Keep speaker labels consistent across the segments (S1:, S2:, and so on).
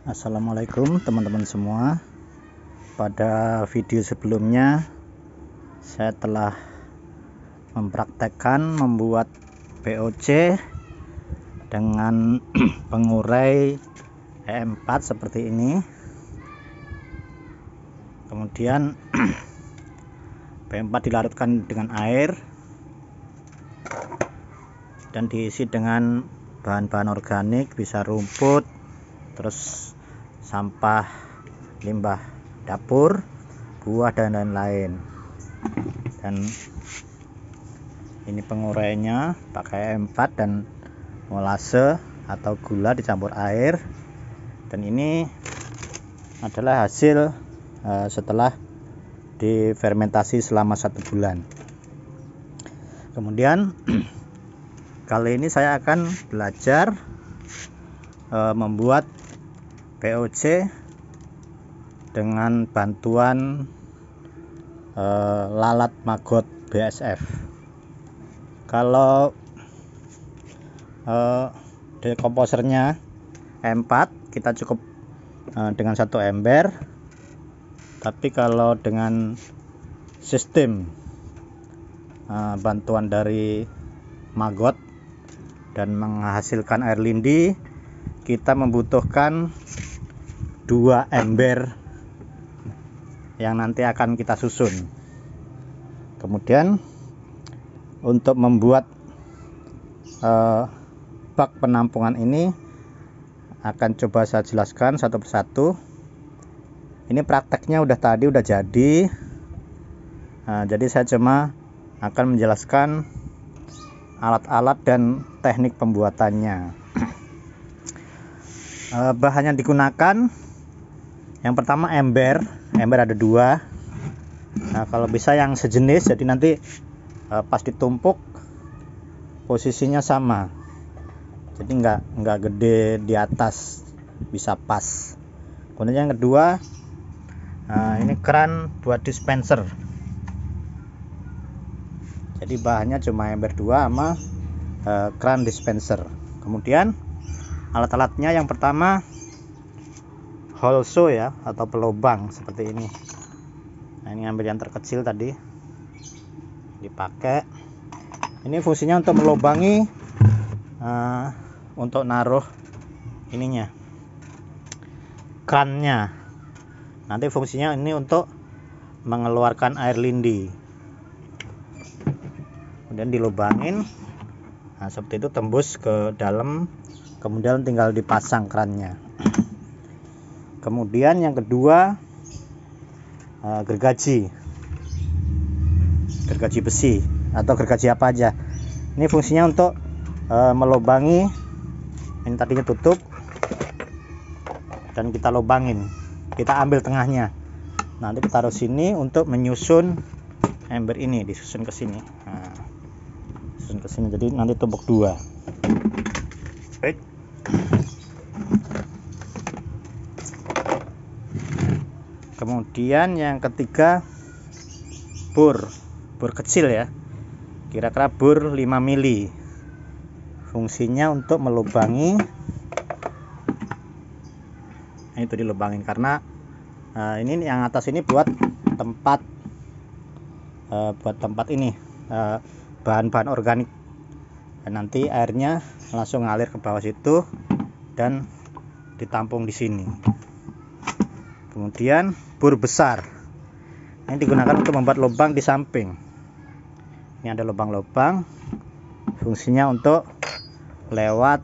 S1: Assalamualaikum teman-teman semua. Pada video sebelumnya saya telah mempraktekkan membuat POC dengan pengurai E4 seperti ini. Kemudian P4 dilarutkan dengan air dan diisi dengan bahan-bahan organik, bisa rumput, terus sampah limbah dapur, buah dan lain-lain. Dan ini pengurainya pakai E4 dan molase atau gula dicampur air. Dan ini adalah hasil setelah difermentasi selama 1 bulan. Kemudian kali ini saya akan belajar membuat POC dengan bantuan lalat maggot BASF. Kalau dekomposernya E4 kita cukup dengan 1 ember, tapi kalau dengan sistem bantuan dari maggot dan menghasilkan air lindi, kita membutuhkan 2 ember yang nanti akan kita susun. Kemudian untuk membuat bak penampungan ini akan coba saya jelaskan satu persatu. Ini prakteknya udah jadi. Jadi saya cuma akan menjelaskan alat-alat dan teknik pembuatannya. Bahan yang digunakan, yang pertama ember ada 2. Nah, kalau bisa yang sejenis, jadi nanti pas ditumpuk posisinya sama, jadi nggak gede di atas, bisa pas. Kemudian yang kedua, ini keran buat dispenser. Jadi bahannya cuma ember 2 sama keran dispenser. Kemudian alat-alatnya, yang pertama hole saw ya, atau pelobang seperti ini. Nah, ini ambil yang terkecil tadi dipakai. Ini fungsinya untuk melobangi, untuk naruh ininya, krannya. Nanti fungsinya ini untuk mengeluarkan air lindi. Kemudian dilubangin, nah seperti itu, tembus ke dalam. Kemudian tinggal dipasang krannya. Kemudian yang kedua, gergaji besi atau gergaji apa aja. Ini fungsinya untuk melubangi. Ini tadinya tutup dan kita lubangin, kita ambil tengahnya. Nanti kita taruh sini untuk menyusun ember ini, disusun ke sini. Nah, susun ke sini, jadi nanti tumpuk 2. Baik. Kemudian yang ketiga, bor kecil ya, kira-kira bor 5 mili. Fungsinya untuk melubangi. Nah, itu dilubangin karena ini yang atas ini buat tempat ini bahan-bahan organik. Dan nanti airnya langsung ngalir ke bawah situ dan ditampung di sini. Kemudian bor besar, ini digunakan untuk membuat lubang di samping. Ini ada lubang-lubang, fungsinya untuk lewat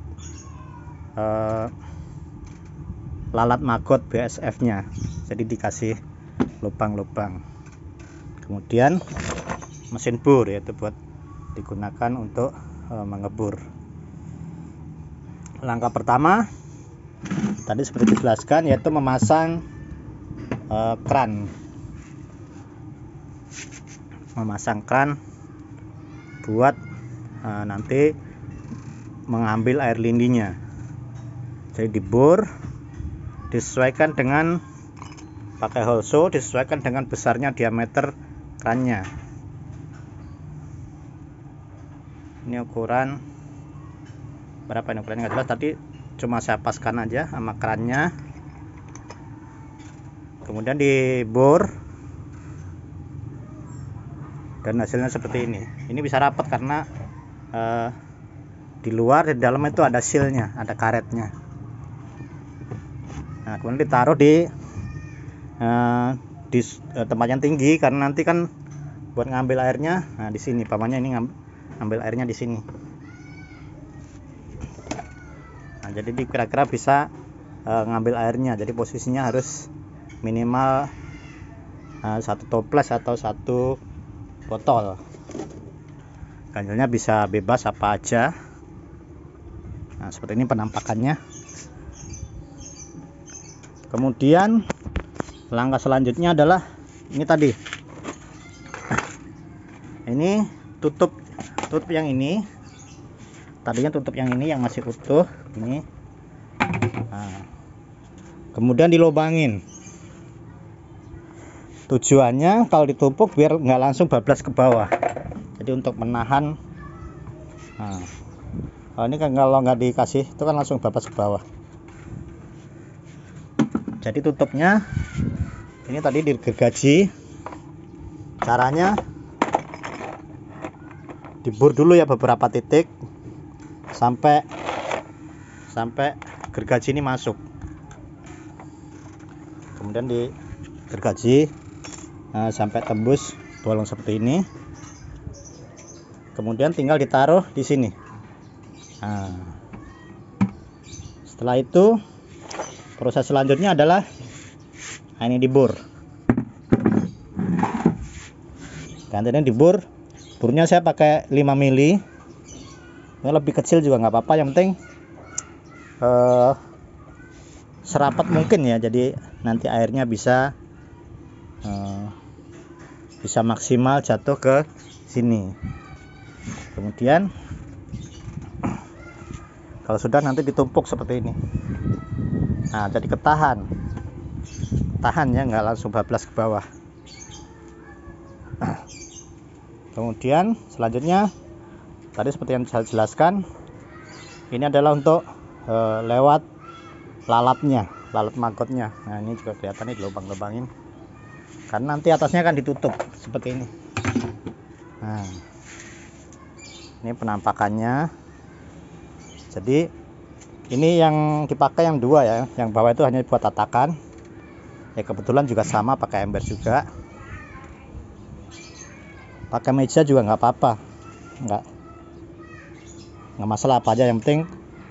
S1: lalat maggot BASF nya, jadi dikasih lubang-lubang. Kemudian mesin bor, yaitu buat digunakan untuk mengebor. Langkah pertama tadi seperti dijelaskan, yaitu memasang kran. Buat nanti mengambil air lindinya. Jadi dibor, disesuaikan dengan pakai hole saw, disesuaikan dengan besarnya diameter krannya. Ini ukuran berapa, ini ukurannya nggak jelas, tadi cuma saya paskan aja sama krannya. kemudian dibor, dan hasilnya seperti ini. Ini bisa rapat karena di luar, di dalam itu ada sealnya, ada karetnya. Nah, kemudian ditaruh di tempat yang tinggi, karena nanti kan buat ngambil airnya. Nah, di sini pamannya ini ngambil airnya di sini. Nah, jadi kira-kira bisa ngambil airnya. Jadi posisinya harus minimal 1 toples atau 1 botol. Ganjilnya bisa bebas apa aja. Nah, seperti ini penampakannya. Kemudian langkah selanjutnya adalah ini tadi. Ini tutup yang ini. Tadinya tutup yang ini yang masih utuh ini. Nah, kemudian dilobangin. Tujuannya kalau ditumpuk biar nggak langsung bablas ke bawah. Jadi untuk menahan. Nah, ini kan kalau nggak dikasih itu kan langsung bablas ke bawah. Jadi tutupnya ini tadi digergaji. Caranya dibor dulu ya beberapa titik sampai gergaji ini masuk. Kemudian digergaji sampai tembus bolong seperti ini. Kemudian tinggal ditaruh di sini. Nah, setelah itu proses selanjutnya adalah ini dibor. Gantinya dibor. Bornya saya pakai 5 mili. Lebih kecil juga nggak apa-apa, yang penting serapat mungkin ya. Jadi nanti airnya bisa maksimal jatuh ke sini. Kemudian kalau sudah nanti ditumpuk seperti ini. Nah, jadi tahan ya, nggak langsung bablas ke bawah. Kemudian selanjutnya tadi seperti yang saya jelaskan, ini adalah untuk lewat lalat magotnya. Nah, ini juga kelihatan nih dilubang-lubangin karena nanti atasnya akan ditutup seperti ini. Nah, ini penampakannya. Jadi ini yang dipakai yang 2 ya, yang bawah itu hanya buat tatakan ya. Kebetulan juga sama pakai ember juga. Pakai meja juga nggak apa-apa, nggak masalah, apa aja yang penting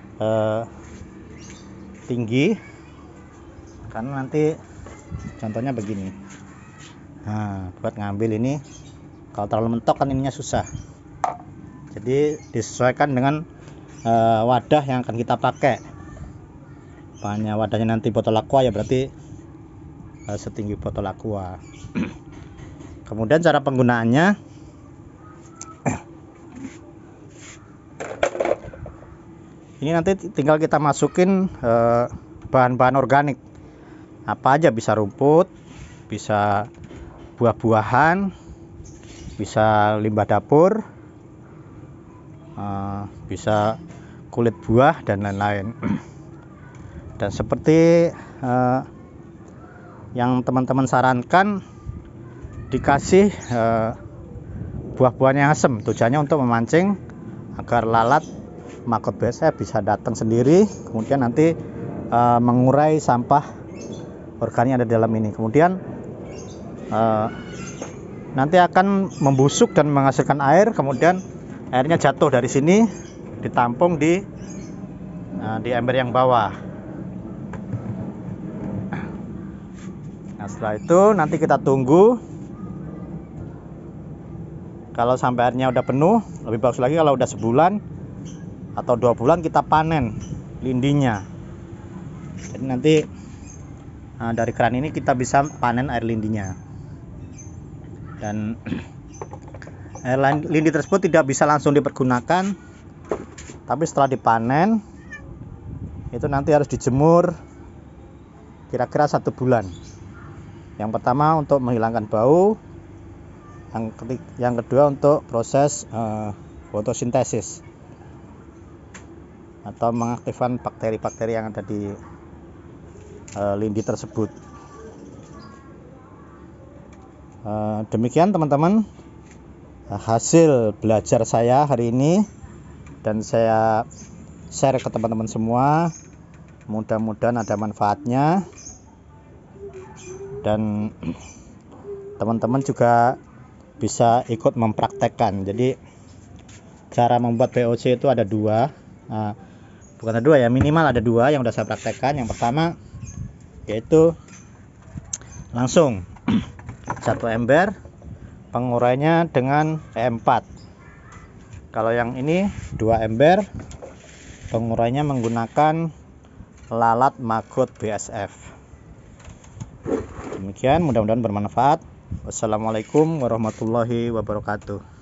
S1: tinggi, karena nanti contohnya begini. Nah, buat ngambil ini kalau terlalu mentok kan ininya susah, jadi disesuaikan dengan wadah yang akan kita pakai. Banyak wadahnya nanti botol aqua ya, berarti setinggi botol aqua. Kemudian cara penggunaannya, ini nanti tinggal kita masukin bahan-bahan organik apa aja, bisa rumput, bisa buah-buahan, bisa limbah dapur, bisa kulit buah dan lain-lain. Dan seperti yang teman-teman sarankan, dikasih buah-buahan yang asam. Tujuannya untuk memancing agar lalat maggot biasa bisa datang sendiri, kemudian nanti mengurai sampah organik yang ada di dalam ini. Kemudian nanti akan membusuk dan menghasilkan air. Kemudian airnya jatuh dari sini, ditampung di ember yang bawah. Nah, setelah itu nanti kita tunggu. Kalau sampai airnya udah penuh, lebih bagus lagi kalau udah sebulan atau 2 bulan kita panen lindinya. Jadi nanti dari keran ini kita bisa panen air lindinya. Dan air lindi tersebut tidak bisa langsung dipergunakan, tapi setelah dipanen itu nanti harus dijemur kira-kira 1 bulan. Yang pertama untuk menghilangkan bau, yang kedua untuk proses fotosintesis atau mengaktifkan bakteri-bakteri yang ada di lindi tersebut. Demikian teman-teman hasil belajar saya hari ini, dan saya share ke teman-teman semua. Mudah-mudahan ada manfaatnya, dan teman-teman juga bisa ikut mempraktekkan. Jadi cara membuat VOC itu ada dua, bukan ada dua ya, minimal ada dua yang udah saya praktekkan. Yang pertama yaitu langsung satu ember, pengurainya dengan E4. Kalau yang ini 2 ember, pengurainya menggunakan lalat maggot BASF. Demikian, mudah-mudahan bermanfaat. Wassalamualaikum warahmatullahi wabarakatuh.